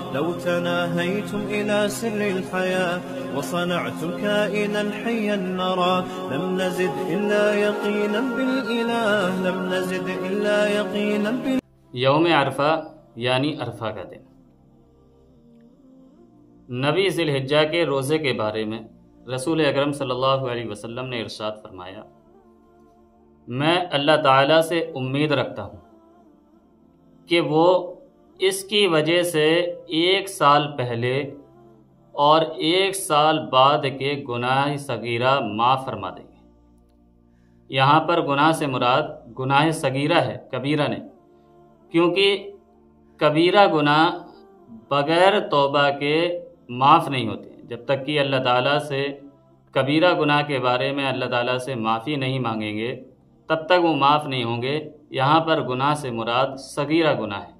لو تناهيتم إلى سر الحياة وصنعتم كائنا حيا نرى لم نزد إلا يقينا بالإله لم نزد إلا يقينا بالإله. یوم عرفہ یعنی عرفہ کا دن۔ نبی ذی الحجہ کے روزے کے بارے میں رسول اکرم صلی اللہ علیہ وسلم نے ارشاد فرمایا، میں اللہ تعالیٰ سے امید رکھتا ہوں کہ وہ اس کی وجہ سے 1 سال پہلے اور 1 سال بعد کے گناہ صغیرہ معاف فرما دیں گے۔ یہاں پر گناہ سے مراد گناہ صغیرہ ہے، کبیرہ نہیں، کیونکہ کبیرہ گناہ بغیر توبہ کے معاف نہیں ہوتے۔ جب تک کہ اللہ تعالیٰ سے کبیرہ گناہ کے بارے میں اللہ تعالیٰ سے معافی نہیں مانگیں گے تب تک وہ معاف نہیں ہوں گے۔ یہاں پر گناہ سے مراد صغیرہ گناہ ہے۔